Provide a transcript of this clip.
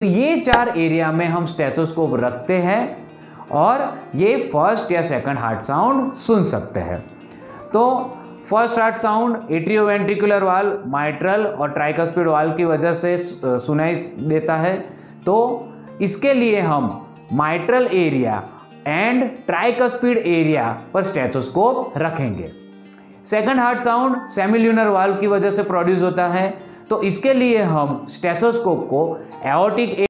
ये 4 एरिया में हम स्टेथोस्कोप रखते हैं और ये फर्स्ट या सेकंड हार्ट साउंड सुन सकते हैं। तो first heart sound atrioventricular valve, mitral और ट्राइकस्पिड वाल्व की वजह से सुनाई देता है। तो इसके लिए हम mitral area and tricuspid area पर स्टेथोस्कोप रखेंगे। Second heart sound semilunar valve की वजह से प्रोड्यूस होता है, तो इसके लिए हम स्टेथोस्कोप को एओर्टिक